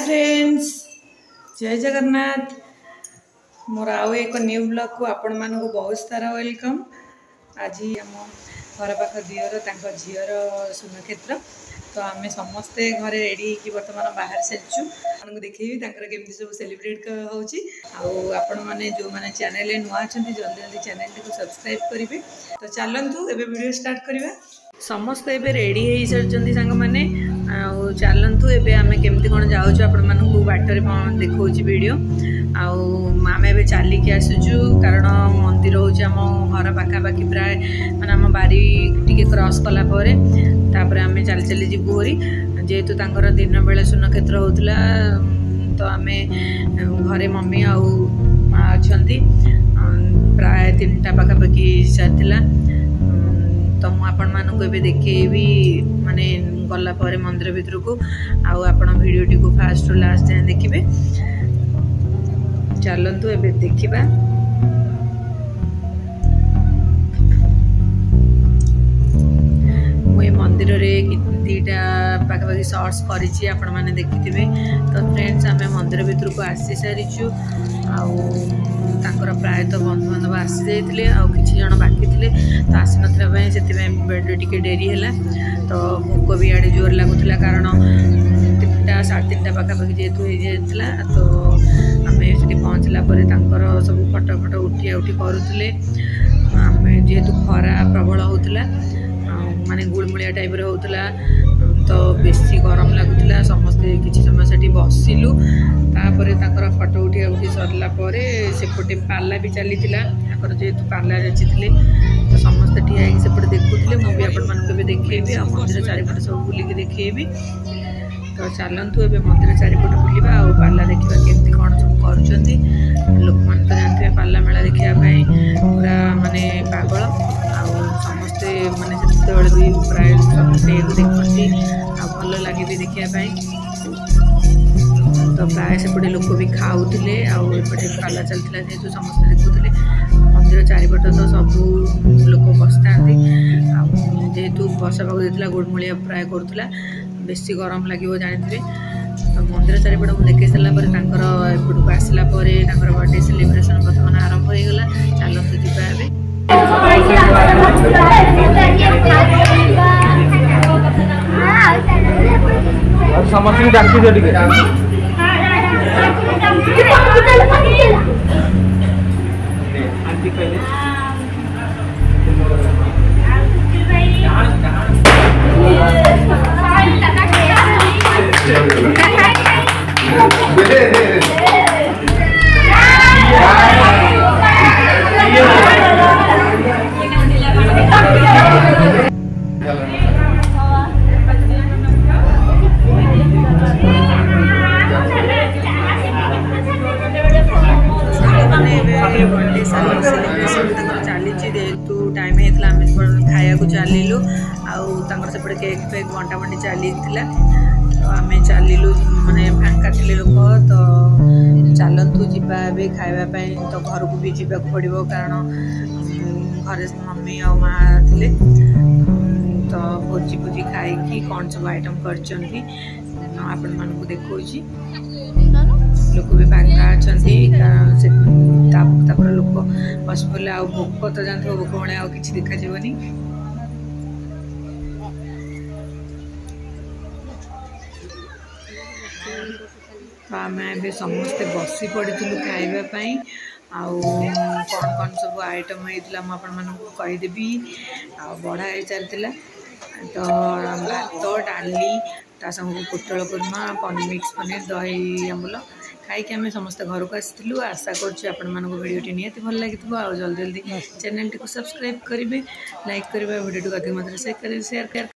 Friends जय जगन्नाथ मोर आउ एक न्यू ब्लॉग को आपण मानक बहुत सारा वेलकम। आज आम घर पाख दियर झीर सुनक्षेत्र तो आम समस्ते घरे रेडी होगी बर्तमान बाहर चलचु आपको देखी केमती सब सेलिब्रेट होपण मैंने जो मैंने चैनल नुआ अच्छा जल्दी जल्दी चैनल को सब्सक्राइब करेंगे। तो चलतु एबे वीडियो स्टार्ट करवा समस्ते एबे रेडी हो सारी सांग मैंने चलतु एबे आम केमती कौन जाऊँ आपण मानक बाटर देखा वीडियो आम ए चलिकी आसुचु कारण मंदिर हूँ आम घर पाखापाखि प्राय माने आम बारी टी क्रॉस कलापर आम चली चली जीवु हरी जेहेतु तांकर दिन बेले सुनक्षेत्र होता तो आम घरे मम्मी आउ माँ अच्छा प्राय 3टा पाखापाखि सारा तो मुझे देखेबी माने गला पर मंदिर भितर को आपण भिडियोटी को फास्ट टू लास्ट जाए देखिए। चलतु एबे देखिबा मुझे मंदिर रे दीटा पाखापाखि सर्ट्स करिछि आपण माने देखिथिबे। तो फ्रेंड्स आम मंदिर भितर को आसी सारीचु आर प्रायतः बंधु बांधव आसी जाइए किसी जन बाकी थे तो आसी ना से टे डेरी है तो भोक भी आड़े जोर लगुला कारण 3टा 3:30 पाखापाखि जेहेतु हो तो आम से पहुँचला सब फटो फटो उठिया उठी करुले आम जेहेतु खरा प्रबल होता माने गुलमुलिया टाइप होता तो बेसी गरम लगुला समस्ते किसी समय से बसिलु तापर फटो उठिया उठी सरला सेपटे पाला भी चली जेहेतु पाला रचिले तो समस्ते ठिया सेपटे देखुले मुझे आपे देखेबी आ मंदिर चारिपट सब बुलिक देखेबी। तो चलतु ए मंदिर चारिपट बुलवा आ पाला देखा केमती कौन सब कर लोक मैंने तो जानते हैं पाला मेला देखापी पूरा माने पागल समस्ते माने भी प्राय समस्ते देखते भल लगे भी देखापी तो प्राय सेपटे लोक भी खाऊले आउटे पाला चलता जेहेतु समस्ते देखुले मंदिर चारिपट तो सब लोक बसता जेहेतु वर्षा पाग देता गुड़मुलिया प्राय करूला बेसी गरम लगे जानते तो मंदिर चारिपट मुझे देखे सारापर एपटू आसला बर्थडे सेलिब्रेशन बर्तमान आरंभ हो गला। चलतु जी समस्त डाकी जेहेतु टाइम होता खाया को चलू आपटे केक फेक बंटा बंटी चली तो आम चलू माने फांका थे लोक तो चलतु जीवा खावाई तो घर को भी जावाक पड़ो कारण घरे मम्मी आ माँ थे तो भोजी भोजी खाई कौन सब आइटम कर देखो लोक भी फांका अच्छा लोक बस बोले आ भोक तो जानते भोक भाई आ कि देखा जीवनी। तो आम ए समस्ते बसी पड़ू खावाई कौन कौन सब आइटम होता मुझे कहीदेवी बढ़ा चलता तो भात डाली संग पोटल कुरमा मिक्स पनीर दही आंबुल खाई आम समस्त घर को आसलु आशा करीडियोटी निहाती भल लगी जल्दी जल्दी चैनल टी सब्सक्राइब करेंगे लाइक करेंगे वीडियो को अधिक मात्रा शेयर कर